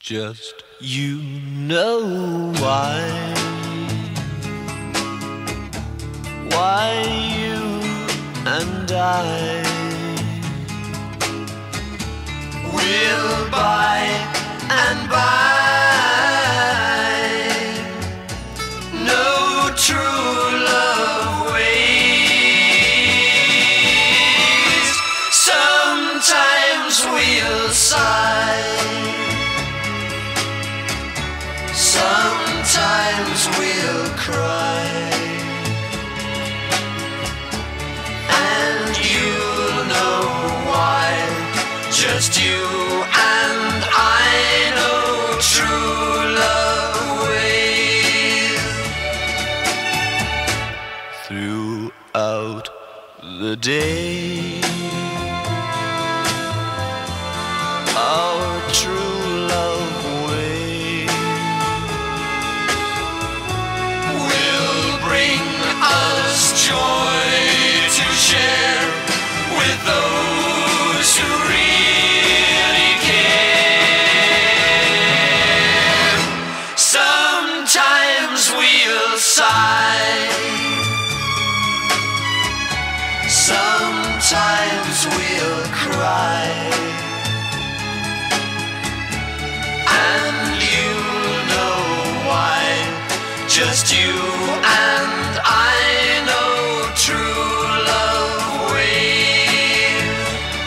Just you know why you and I will by and by no true love waste. Sometimes we'll sigh, sometimes we'll cry, and you'll know why. Just you and I know true love ways. Throughout the day, our true love joy to share with those who really care. Sometimes we'll sigh, sometimes we'll cry, and you'll know why. Just you and I know true love ways.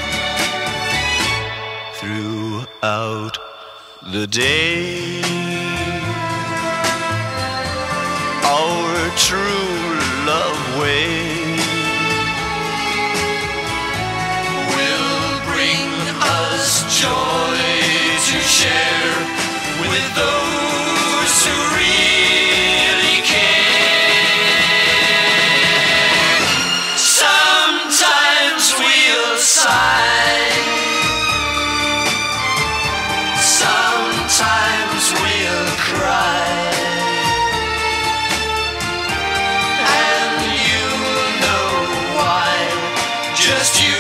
Throughout the day, our true love ways will bring us joy to share with those who really care. Sometimes we'll sigh, sometimes we'll cry, and you'll know why. Just you